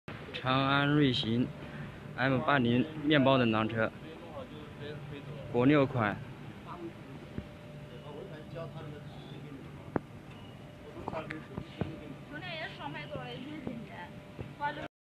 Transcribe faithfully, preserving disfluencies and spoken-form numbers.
长安瑞行 M 八零面包等挡车，国六款。